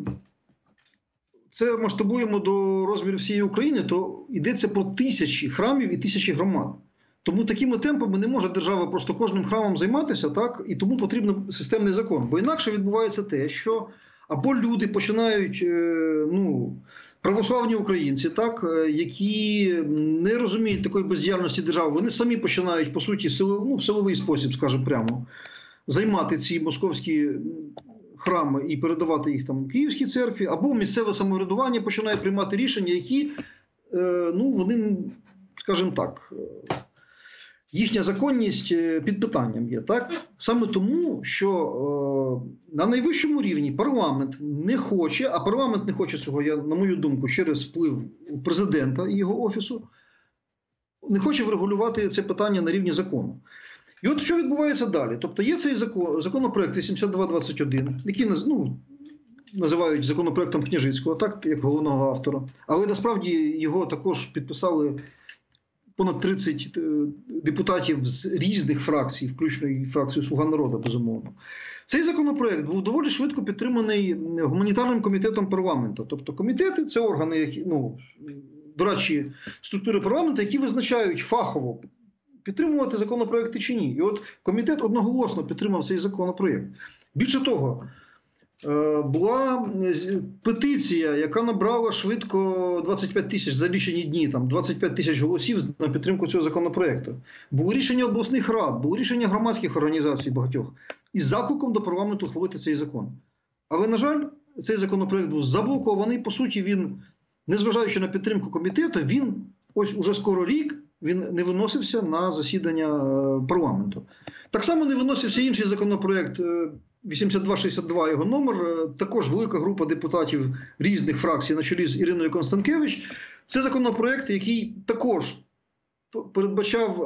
це масштабуємо до розмірів всієї України, то йдеться про тисячі храмів і тисячі громад. Тому такими темпами не може держава просто кожним храмом займатися, так? І тому потрібен системний закон. Бо інакше відбувається те, що або люди починають, ну, православні українці, так, які не розуміють такої бездіяльності держави, вони самі починають, по суті, силов, ну, в силовий спосіб, скажімо прямо, займати ці московські храми і передавати їх там Київській церкві, або місцеве самоврядування починає приймати рішення, які, ну, вони, скажімо так, їхня законність під питанням є, так? Саме тому, що е, на найвищому рівні парламент не хоче, а парламент не хоче цього, я, на мою думку, через вплив президента і його офісу, не хоче врегулювати це питання на рівні закону. І от що відбувається далі? Тобто є цей закон, законопроект вісімдесят два двадцять один, який, ну, називають законопроектом Княжицького, так, як головного автора, але насправді його також підписали понад тридцять депутатів з різних фракцій, включно і фракцію «Слуга народу», безумовно. Цей законопроект був доволі швидко підтриманий гуманітарним комітетом парламенту. Тобто комітети – це органи, які, ну, дорадчі структури парламенту, які визначають фахово, підтримувати законопроекти чи ні. І от комітет одноголосно підтримав цей законопроект. Більше того, була петиція, яка набрала швидко двадцять п'ять тисяч за лічені дні, там двадцять п'ять тисяч голосів на підтримку цього законопроекту. Було рішення обласних рад, було рішення громадських організацій багатьох із закликом до парламенту ухвалити цей закон. Але, на жаль, цей законопроект був заблокований. По суті, він, незважаючи на підтримку комітету, він ось уже скоро рік він не виносився на засідання парламенту. Так само не виносився інший законопроект вісімдесят два шістдесят два, його номер, також велика група депутатів різних фракцій на чолі з Іриною Констанкевич. Це законопроект, який також передбачав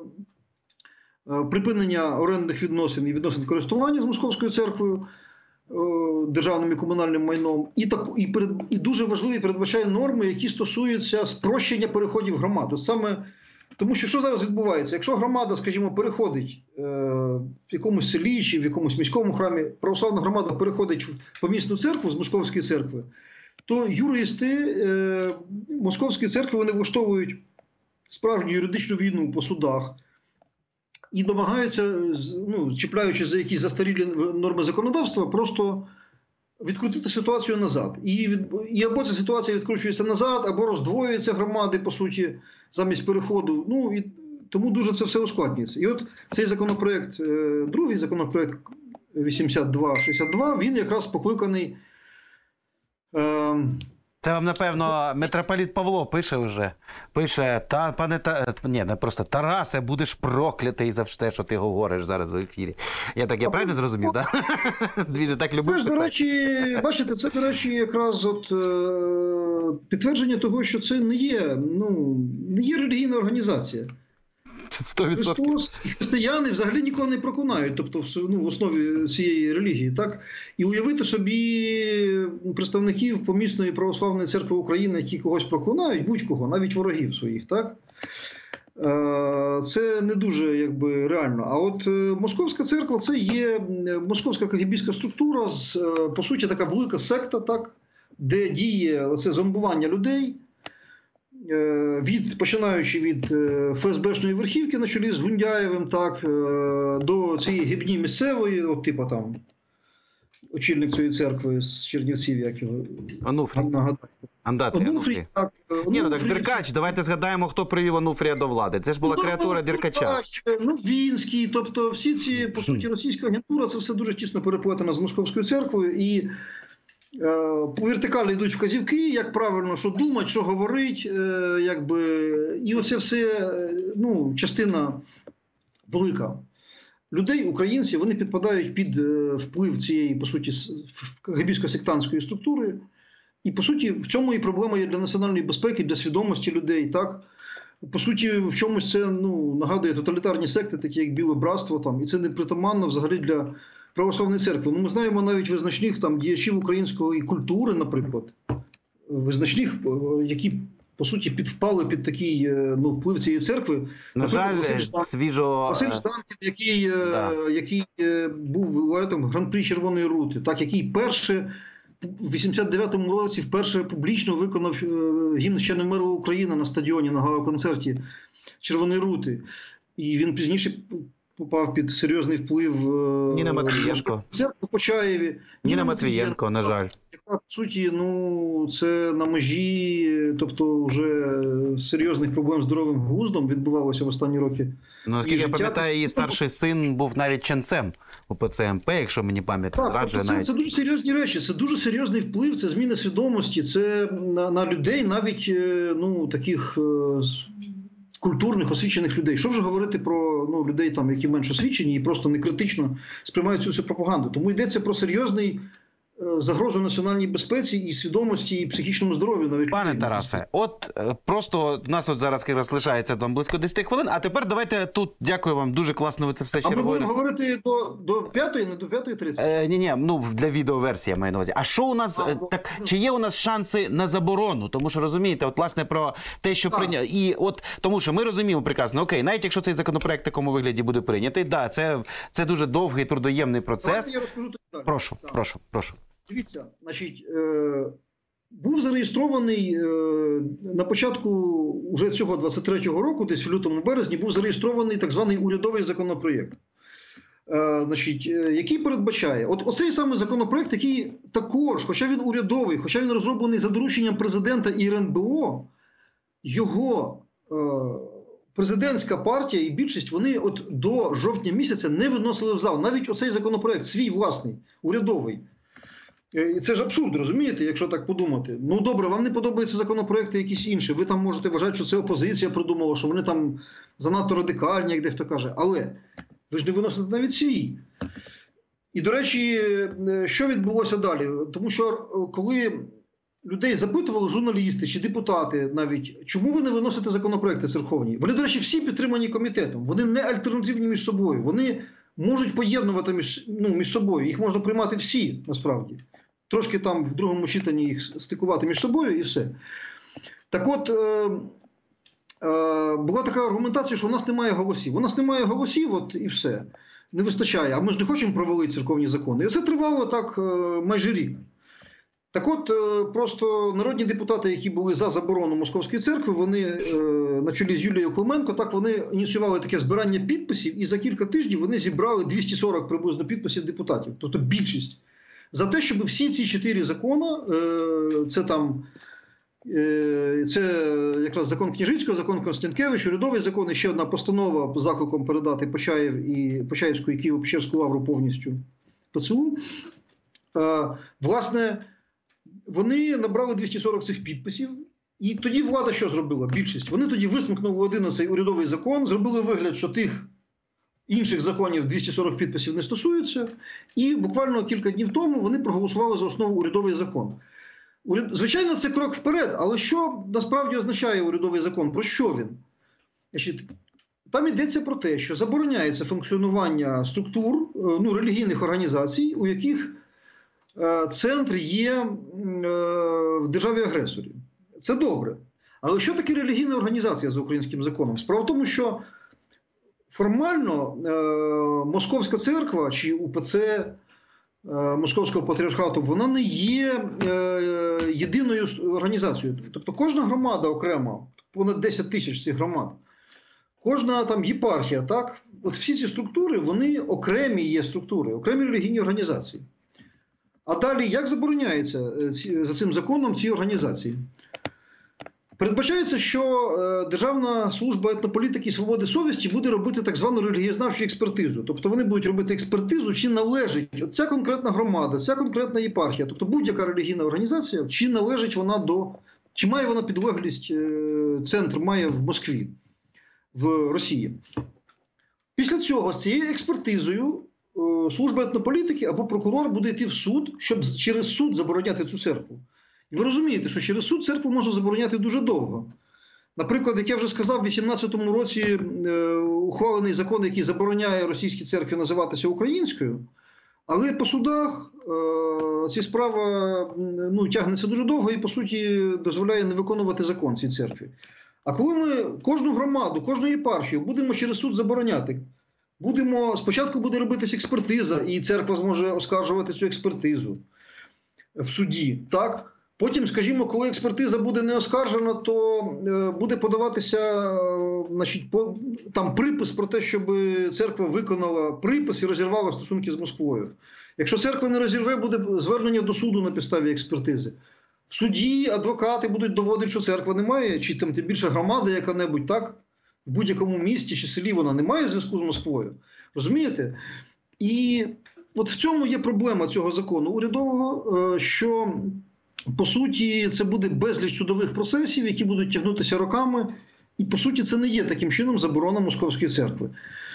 е, е, припинення орендних відносин і відносин користування з Московською церквою, е, державним і комунальним майном. І, так, і, перед, і дуже важливі передбачає норми, які стосуються спрощення переходів громад. От саме тому що що зараз відбувається? Якщо громада, скажімо, переходить е, в якомусь селі чи в якомусь міському храмі, православна громада переходить в помісну церкву з Московської церкви, то юристи е, Московської церкви вони влаштовують справжню юридичну війну по судах і намагаються, ну, чіпляючи за якісь застарілі норми законодавства, просто відкрутити ситуацію назад. І, від, і або ця ситуація відкручується назад, або роздвоюються громади, по суті, замість переходу. Ну, і тому дуже це все ускладнюється. І от цей законопроект, другий законопроект вісімдесят два шістдесят два, він якраз покликаний е, Це вам, напевно, митрополит Павло пише вже. Пише, та, пане, та, ні, не просто, Тарасе, будеш проклятий за все, що ти говориш зараз в ефірі. Я так, я правильно зрозумів, так? Він же так любив Це ж, до писати. речі, бачите, це, до речі, якраз от е, підтвердження того, що це не є, ну, не є релігійна організація. сто відсотків. Христос і християни взагалі нікого не проконають, тобто ну, в основі цієї релігії, так? І уявити собі представників помісної православної церкви України, які когось проконають, будь-кого, навіть ворогів своїх, так? Це не дуже якби реально. А от Московська церква – це є московська кагебістська структура, по суті, така велика секта, так? Де діє це зомбування людей, від, починаючи від ФСБшної верхівки на чолі з Гундяєвим, так, до цієї гибні місцевої, от типу там, очільник цієї церкви з Чернівців, як його Онуфрій. нагадати. Андатрій, Онуфрій, так. Ні, ну так Онуфрій. Деркач, давайте згадаємо, хто привів Онуфрія до влади. Це ж була Ну, креатура Деркача. Деркач, Новінський, тобто всі ці, по суті, російська агентура, це все дуже тісно переплетено з Московською церквою, і по вертикалі йдуть вказівки, як правильно, що думати, що говорить, якби, і оце все, ну, частина велика людей, українців, вони підпадають під вплив цієї, по суті, кагебістсько-сектантської структури, і, по суті, в цьому і проблема є для національної безпеки, для свідомості людей, так? По суті, в чомусь це, ну, нагадує тоталітарні секти, такі як Біле Братство, там, і це не притаманно взагалі для православної церкви. Ну, ми знаємо навіть визначних там діячів української культури, наприклад, визначних, які, по суті, підвпали під такий, ну, вплив цієї церкви. На жаль, Василь свіжо... Василь Штанкін, який, Да. який був лауреатом Гран-прі Червоної рути, так, який перше в вісімдесят дев'ятому році вперше публічно виконав гімн «Ще не вмерла Україна» на стадіоні, на гала-концерті Червоної рути. І він пізніше попав під серйозний вплив Ніна Матвієнко. Церкви Почаєві. Ніна, Ніна Матвієнко, на жаль. Яка, по суті, ну, це на межі, тобто вже серйозних проблем з здоровим глуздом відбувалося в останні роки. Ну, наскільки я життя- пам'ятаю, її старший син був навіть ченцем у ПЦМП, якщо мені пам'ять Так, зраджує тобто це, навіть. це дуже серйозні речі, це дуже серйозний вплив, це зміна свідомості, це на, на людей, навіть е, ну, таких е, з- культурних, освічених людей. Що вже говорити про, ну, людей, там, які менш освічені і просто не критично сприймають цю всю пропаганду. Тому йдеться про серйозний е, загрозу національній безпеці і свідомості, і психічному здоров'ю. Навіть Пане людей. Тарасе, от е, просто у нас от зараз якраз лишається там близько десять хвилин, а тепер давайте тут, дякую вам, дуже класно ви це все А ми черговий будемо раз. говорити до, до п'ятої, не до п'ятої тридцять? Е, ні, ні, ну для відеоверсії я маю на увазі. А що у нас А, е, ну, так? Чи є у нас шанси на заборону? Тому що розумієте, от власне про те, що Так. прийняли, і от тому, що ми розуміємо прекрасно, окей, навіть якщо цей законопроект в такому вигляді буде прийнятий, да, це, це дуже довгий трудоємний Давайте процес. я розкажу тобі далі. Прошу, Так. прошу, прошу. Дивіться, значить, е, був зареєстрований е, на початку уже цього двадцять третього року, десь в лютому-березні, був зареєстрований так званий урядовий законопроєкт, е, значить, е, який передбачає, от оцей самий законопроєкт, який також, хоча він урядовий, хоча він розроблений за дорученням президента і РНБО, його е, президентська партія і більшість, вони от до жовтня місяця не виносили в зал. Навіть оцей законопроєкт, свій власний, урядовий. Е, І це ж абсурд, розумієте, якщо так подумати. Ну добре, вам не подобаються законопроекти якісь інші, ви там можете вважати, що це опозиція придумала, що вони там занадто радикальні, як дехто каже. Але ви ж не виносите навіть свій. І, до речі, е, що відбулося далі? Тому що е, коли людей запитували журналісти чи депутати навіть, чому ви не виносите законопроекти церковні? Вони, до речі, всі підтримані комітетом. Вони не альтернативні між собою. Вони можуть поєднувати між, ну, між собою. Їх можна приймати всі, насправді. Трошки там в другому читанні їх стикувати між собою і все. Так от, е, е, була така аргументація, що у нас немає голосів. У нас немає голосів, от і все. Не вистачає. А ми ж не хочемо провалити церковні закони. І це тривало так е, майже рік. Так от, е, просто народні депутати, які були за заборону Московської церкви, вони е, на чолі з Юлією Клименко, так вони ініціювали таке збирання підписів, і за кілька тижнів вони зібрали двісті сорок приблизно підписів депутатів, тобто більшість. За те, щоб всі ці чотири закони, е, це там, е, це якраз закон Княжицького, закон Константинкевича, урядовий закон, і ще одна постанова з закликом передати Почаїв і Почаївську і Києво-Печерську лавру повністю ПЦУ. Е, власне, вони набрали двісті сорок цих підписів, і тоді влада що зробила? Більшість. Вони тоді висмикнули один оцей урядовий закон, зробили вигляд, що тих інших законів двісті сорок підписів не стосуються, і буквально кілька днів тому вони проголосували за основу урядовий закон. Звичайно, це крок вперед, але що насправді означає урядовий закон? Про що він? Значить, там йдеться про те, що забороняється функціонування структур, ну, релігійних організацій, у яких е, центр є е, в державі-агресорі. Це добре. Але що таке релігійна організація за українським законом? Справа в тому, що формально е, Московська церква чи УПЦ е, Московського патріархату, вона не є е, єдиною організацією. Тобто кожна громада окрема, понад десять тисяч цих громад, кожна там єпархія, так? От всі ці структури, вони окремі є структури, окремі релігійні організації. А далі, як забороняється ці, за цим законом ці організації? Передбачається, що е, Державна служба етнополітики і свободи совісті буде робити так звану релігієзнавчу експертизу. Тобто вони будуть робити експертизу, чи належить ця конкретна громада, ця конкретна єпархія, тобто будь-яка релігійна організація, чи належить вона до, чи має вона підлеглість, е, центр має в Москві, в Росії. Після цього з цією експертизою е, служба етнополітики або прокурор буде йти в суд, щоб через суд забороняти цю церкву. І ви розумієте, що через суд церкву можна забороняти дуже довго. Наприклад, як я вже сказав, в вісімнадцятому році е, ухвалений закон, який забороняє російській церкві називатися українською, але по судах е, ця справа ну, тягнеться дуже довго і, по суті, дозволяє не виконувати закон цій церкві. А коли ми кожну громаду, кожну єпархію будемо через суд забороняти, будемо, спочатку буде робитись експертиза, і церква зможе оскаржувати цю експертизу в суді, так? Потім, скажімо, коли експертиза буде не оскаржена, то е, буде подаватися е, значить, по, там припис про те, щоб церква виконала припис і розірвала стосунки з Москвою. Якщо церква не розірве, буде звернення до суду на підставі експертизи. В суді адвокати будуть доводити, що церква не має, чи там тим більше громада яка-небудь, так? В будь-якому місті чи селі вона не має зв'язку з Москвою. Розумієте? І от в цьому є проблема цього закону урядового, е, що... По суті, це буде безліч судових процесів, які будуть тягнутися роками. І, по суті, це не є таким чином заборона Московської церкви.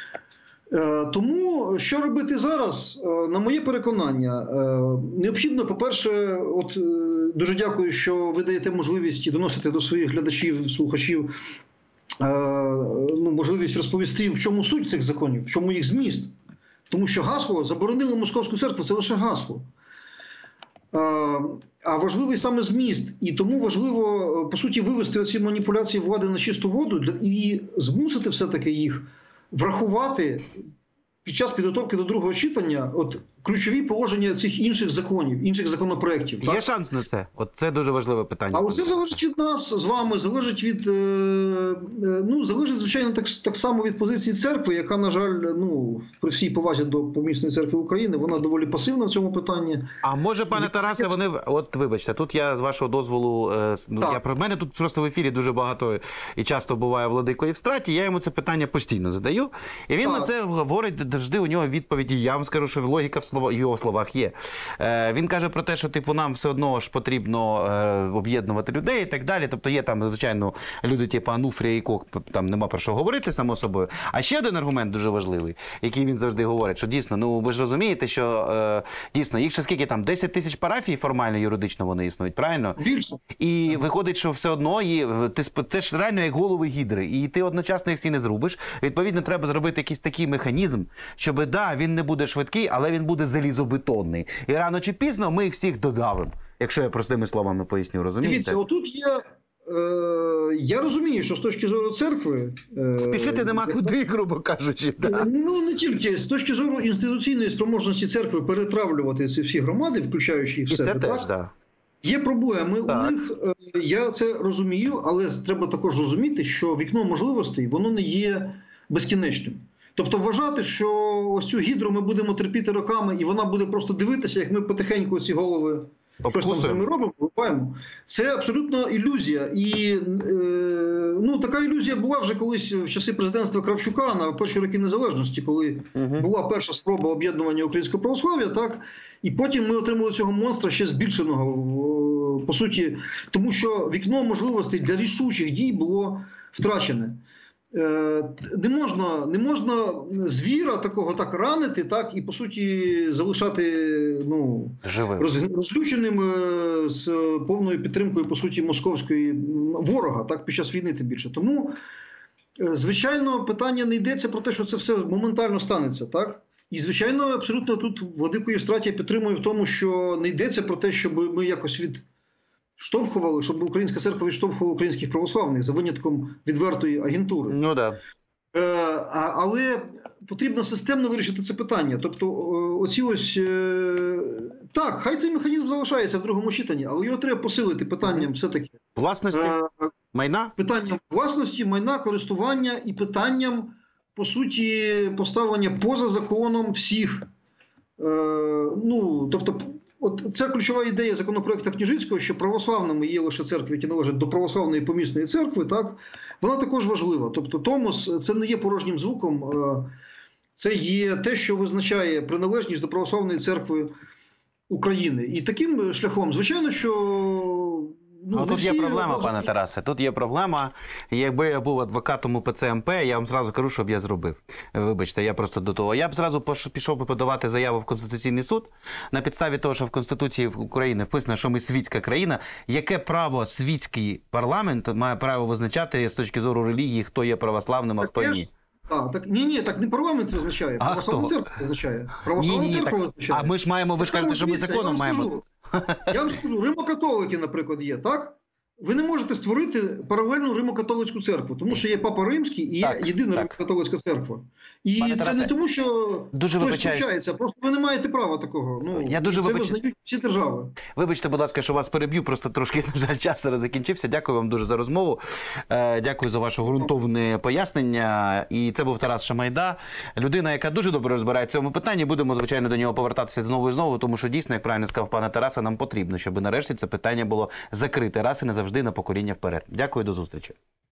Е, тому, що робити зараз, е, на моє переконання, е, необхідно, по-перше, от, е, дуже дякую, що ви даєте можливість доносити до своїх глядачів, слухачів, е, ну, можливість розповісти, в чому суть цих законів, в чому їх зміст. Тому що гасло «заборонили Московську церкву» – це лише гасло. А важливий саме зміст. І тому важливо, по суті, вивести оці маніпуляції влади на чисту воду і змусити все-таки їх врахувати під час підготовки до другого читання от ключові положення цих інших законів, інших законопроєктів. Є так? Шанс на це? От це дуже важливе питання. А це залежить від нас з вами, залежить від, ну, залежить, звичайно, так, так само від позиції церкви, яка, на жаль, ну, при всій повазі до помісної церкви України, вона доволі пасивна в цьому питанні. А може, пане Тарасе, вони, от вибачте, тут я з вашого дозволу, ну, я про мене тут просто в ефірі дуже багато і часто буває владико Євстратій, я йому це питання постійно задаю, і він так. на це говорить, завжди у нього відповіді, я вам скажу, що логіка в в його словах є. Е, він каже про те, що типу нам все одно ж потрібно е, об'єднувати людей і так далі. Тобто є там, звичайно, люди типу Ануфрія і Кок, там нема про що говорити, само собою. А ще один аргумент дуже важливий, який він завжди говорить, що дійсно, ну ви ж розумієте, що е, дійсно, їх ще скільки там, десять тисяч парафій формально, юридично вони існують, правильно? Більше. І виходить, що все одно, і, ти, це ж реально як голови гідри, і ти одночасно їх всі не зрубиш. Відповідно, треба зробити якийсь такий механізм, щоб, да, він не буде швидкий, але він буде залізобетонний. І рано чи пізно ми їх всіх додавимо. Якщо я простими словами поясню, розумієте? Дивіться, отут є... Е, я розумію, що з точки зору церкви... Е, Спішити нема як... куди, грубо кажучи. Да. Ну, не тільки. З точки зору інституційної спроможності церкви перетравлювати ці всі громади, включаючи їх в себе, це так? теж, да. Є проблеми так. у них, я це розумію, але треба також розуміти, що вікно можливостей, воно не є безкінечним. Тобто вважати, що ось цю гідру ми будемо терпіти роками, і вона буде просто дивитися, як ми потихеньку ці голови щось там з ними робимо, вибиваємо. Це абсолютно ілюзія. І е, ну, така ілюзія була вже колись в часи президентства Кравчука на перші роки незалежності, коли угу. була перша спроба об'єднування українського православ'я, так? І потім ми отримали цього монстра ще збільшеного в, по суті, тому що вікно можливостей для рішучих дій було втрачене. Не можна, не можна звіра такого так ранити, так, і, по суті, залишати ну, роз, розлюченим з повною підтримкою, по суті, московської ворога, так, під час війни тим більше. Тому, звичайно, питання не йдеться про те, що це все моментально станеться, так? І, звичайно, абсолютно тут Владику Євстратія підтримує в тому, що не йдеться про те, щоб ми якось відштовхували, щоб Українська церква відштовхувала українських православних за винятком відвертої агентури. Ну, да. Е, а, але потрібно системно вирішити це питання. Тобто, оці ось, е, так, хай цей механізм залишається в другому читанні, але його треба посилити питанням mm-hmm. все-таки. Власності, е, майна? Питанням власності, майна, користування і питанням, по суті, поставлення поза законом всіх. Е, ну, тобто, от це ключова ідея законопроекту Княжицького, що православними є лише церкви, які належать до православної помісної церкви, так? Вона також важлива. Тобто Томос – це не є порожнім звуком, це є те, що визначає приналежність до православної церкви України. І таким шляхом, звичайно, що... Ну, ну, тут є проблема, пане Тарасе, тут є проблема. Якби я був адвокатом УПЦ МП, я вам зразу кажу, що б я зробив. Вибачте, я просто до того. Я б зразу пішов би подавати заяву в Конституційний суд на підставі того, що в Конституції України вписано, що ми світська країна. Яке право світський парламент має право визначати з точки зору релігії, хто є православним, а хто ні? А, так, ні, ні, так не парламент визначає, а православна церква визначає. Православна ні, ні, церква так, визначає. А ми ж маємо, ви ж кажете, що ми законом маємо... Я вам скажу, римокатолики, наприклад, є, так? Ви не можете створити паралельну Римо-католицьку церкву, тому що є Папа Римський і є так, єдина Римо-католицька церква. І Пане це Тарасе, не тому, що дуже хтось втручається, просто ви не маєте права такого. Ну, Я дуже це вибач... визнають всі держави. Вибачте, будь ласка, що вас переб'ю, просто трошки, на жаль, час зараз закінчився. Дякую вам дуже за розмову. Е, дякую за ваше ґрунтовне пояснення. І це був Тарас Шамайда, людина, яка дуже добре розбирається в цьому питанні. Будемо, звичайно, до нього повертатися знову і знову, тому що дійсно, як правильно сказав пане Тараса, нам потрібно, щоб нарешті це питання було закрите раз і назавжди на покоління вперед. Дякую, до зустрічі.